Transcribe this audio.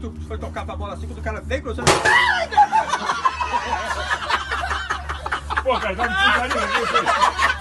tu foi tocar pra bola assim, quando o cara veio cruzando. Pô, cara, tá me